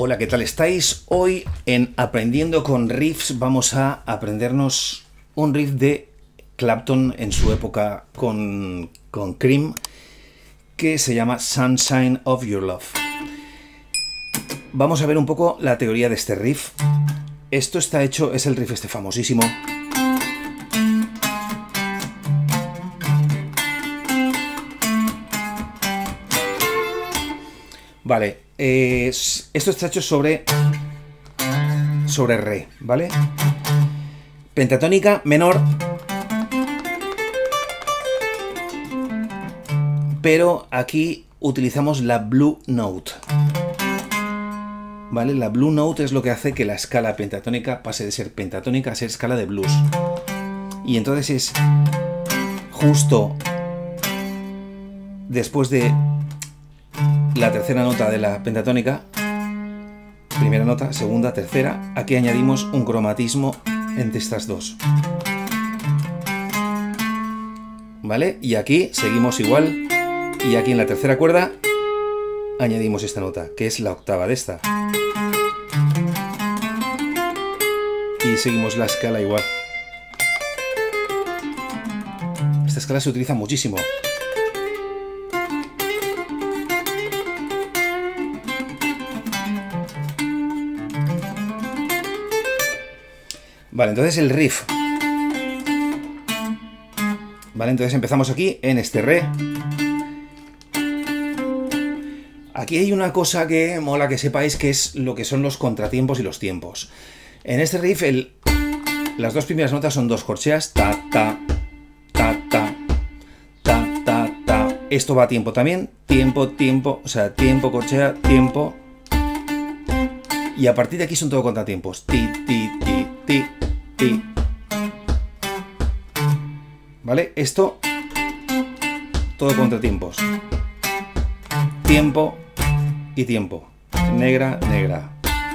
Hola, ¿qué tal estáis? Hoy en Aprendiendo con Riffs vamos a aprendernos un riff de Clapton en su época con Cream, que se llama Sunshine of Your Love. Vamos a ver un poco la teoría de este riff. Esto está hecho, es el riff este famosísimo. Vale, esto está hecho sobre re, ¿vale? Pentatónica menor, pero aquí utilizamos la Blue Note, ¿vale? La Blue Note es lo que hace que la escala pentatónica pase de ser pentatónica a ser escala de blues. Y entonces es justo después de la tercera nota de la pentatónica, primera nota, segunda, tercera, aquí añadimos un cromatismo entre estas dos, ¿vale? Y aquí seguimos igual, y aquí en la tercera cuerda añadimos esta nota, que es la octava de esta, y seguimos la escala igual. Esta escala se utiliza muchísimo. Vale, entonces el riff. Vale, entonces empezamos aquí en este re. Aquí hay una cosa que mola que sepáis, que es lo que son los contratiempos y los tiempos. En este riff las dos primeras notas son dos corcheas, ta, ta, ta, ta, ta, ta, ta. Esto va a tiempo también, tiempo, tiempo, o sea, tiempo, corchea, tiempo. Y a partir de aquí son todo contratiempos, ti, ti, ti, ti. ¿Vale? Esto todo contratiempos. Tiempo y tiempo. Negra, negra.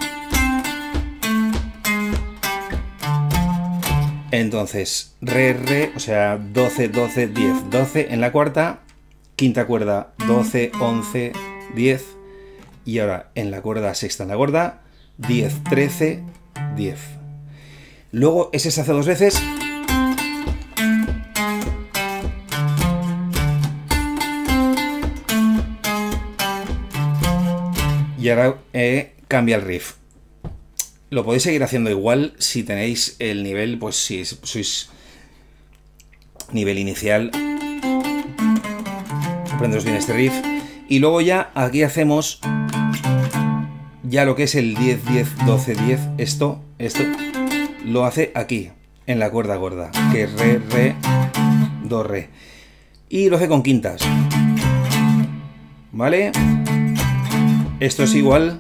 Entonces, re, re, o sea, 12, 12, 10, 12 en la cuarta, quinta cuerda, 12, 11, 10, y ahora en la cuerda sexta en la gorda, 10, 13, 10. Luego ese se hace dos veces. Y ahora cambia el riff. Lo podéis seguir haciendo igual si tenéis el nivel, pues si sois nivel inicial, aprenderos bien este riff. Y luego ya aquí hacemos ya lo que es el 10, 10, 12, 10. Esto lo hace aquí, en la cuerda gorda, que es re, re, do, re. Y lo hace con quintas. ¿Vale? Esto es igual.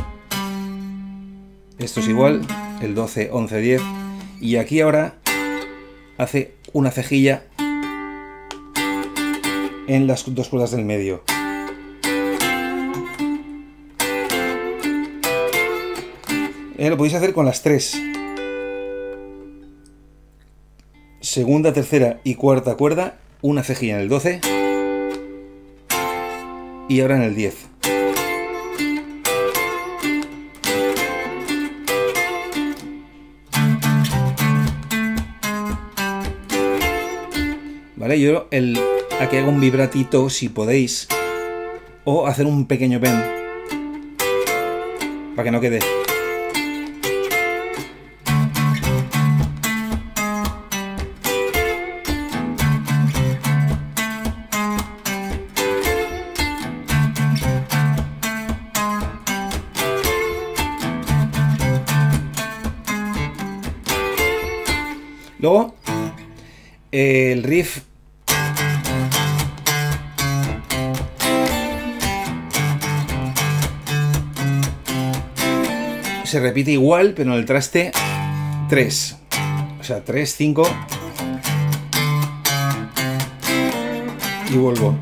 Esto es igual, el 12, 11, 10. Y aquí ahora hace una cejilla en las dos cuerdas del medio. Lo podéis hacer con las tres. Segunda, tercera y cuarta cuerda, una cejilla en el 12 y ahora en el 10. Vale, yo aquí hago un vibratito si podéis, o hacer un pequeño bend para que no quede. Luego, el riff se repite igual, pero en el traste 3. O sea, 3, 5 y vuelvo.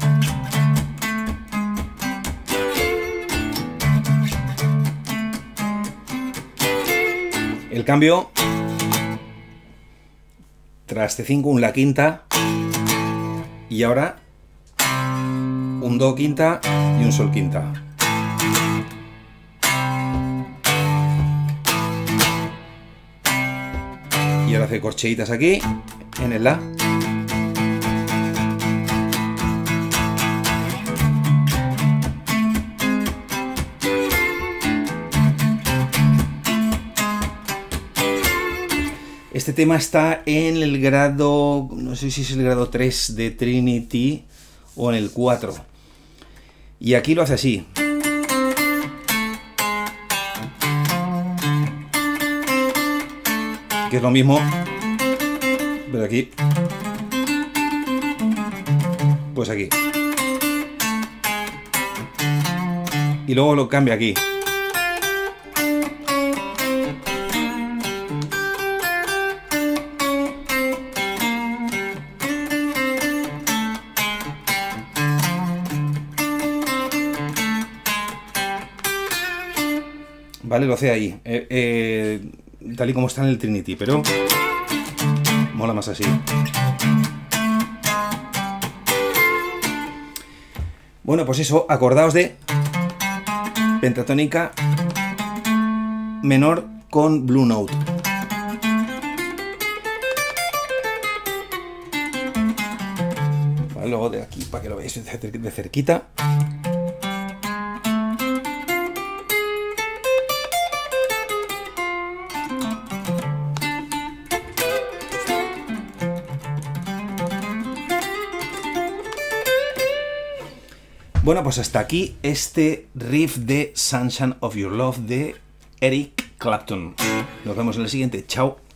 El cambio, traste 5, un la quinta, y ahora un do quinta y un sol quinta. Y ahora hace corcheitas aquí, en el La. Este tema está en el grado, no sé si es el grado 3 de Trinity o en el 4. Y aquí lo hace así. Que es lo mismo, pero aquí. Pues aquí. Y luego lo cambia aquí. Vale, lo hace ahí, tal y como está en el Trinity, pero mola más así. Bueno, pues eso, acordaos de pentatónica menor con Blue Note. Vale, luego de aquí, para que lo veáis de cerquita. Bueno, pues hasta aquí este riff de Sunshine of Your Love de Eric Clapton. Nos vemos en el siguiente. Chao.